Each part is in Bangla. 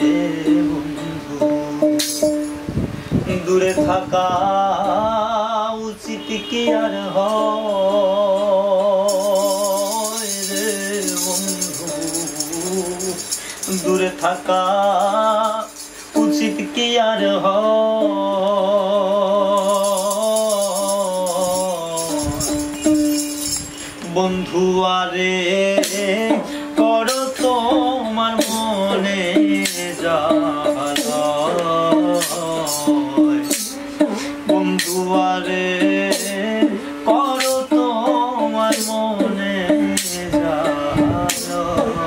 বন্ধু দূরে থাকা উচিত কি আর হয় রে বন্ধু দূরে থাকা উচিত কি আর বন্ধু আরে করো তোমার মনে জ্বালা বন্ধু আরে করো তোমার মনে জ্বালা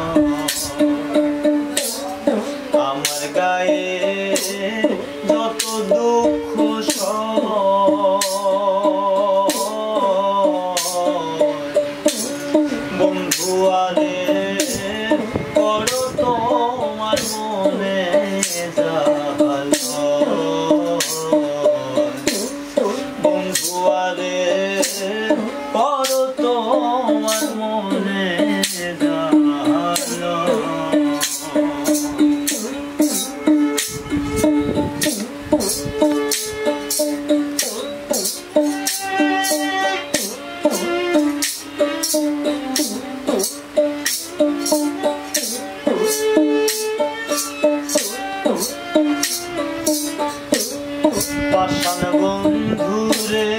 আমার গায়ে যত দুঃখ বন্ধু আরে করো তোমার মনে জ্বালা বন্ধু আরে করো তোমার মনে জ্বালা পাষাণ বন্ধুরে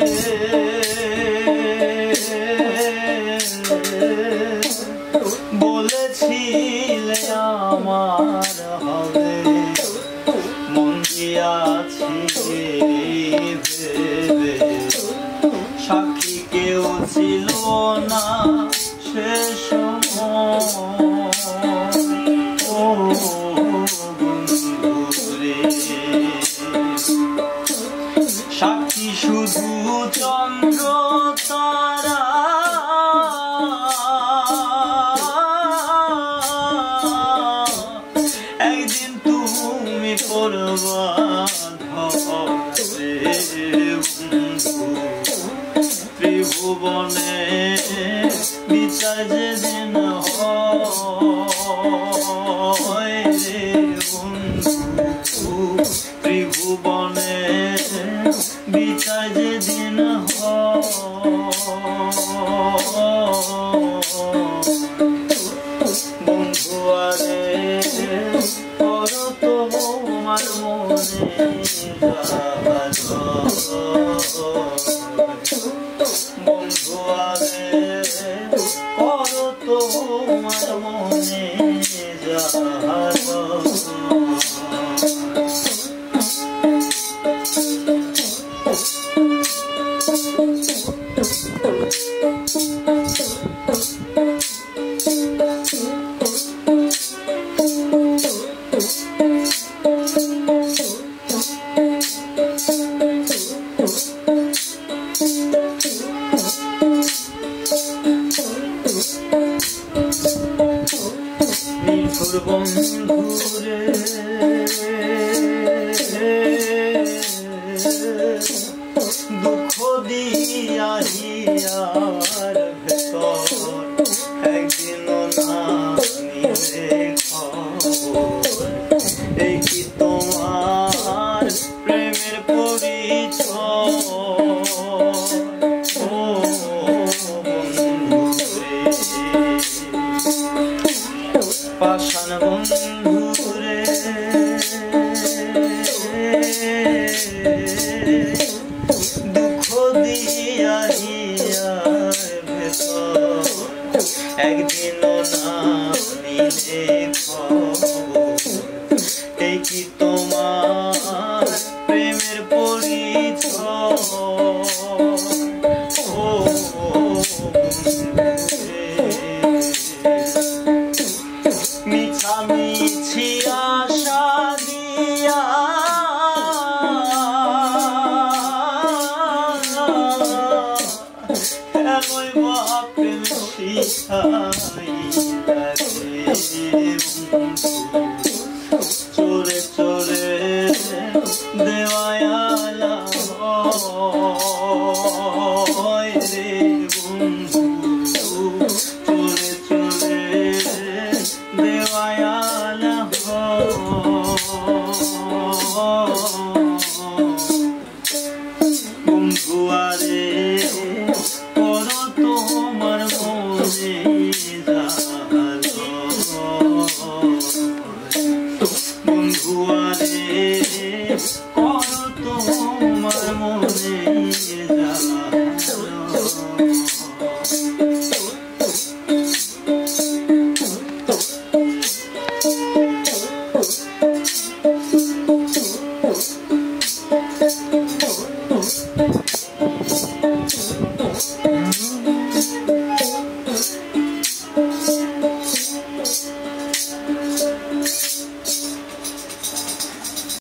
বলেছিলে আমার হবে মন দিয়াছি ভেবে সাক্ষী কেউ ছিল না সে সাক্ষী শুধু চন্দ্র তারা একদিন তুমি পড়বা ধরে বন্ধু ত্রিভুবনে বিচার যেদিন হয় রে বন্ধু ত্রিভুবনে বিচার যেদিন বন্ধু আরে করো তোমার মনে বন্ধু আরে করো তোমার মনে নিঠুর বন্ধুরে দুঃখ দিয়া হিয়ার ভেতর একদিন না নিলে খবর এই কি তোমার প্রেমের পরিচয় পাষাণ বন্ধুরে দুঃখ দিয়া হিয়ার ভেতর একদিন না নিলে খবর এই কি তোমার প্রেমের পরিচয় মিছামিছি আশা দিয়া এমন প্রেম চোরে চোরে দেওয়ালা রে বন্ধু চোরে চোরে দেওয়ালা বন্ধুয়ারে করো তোমার মনে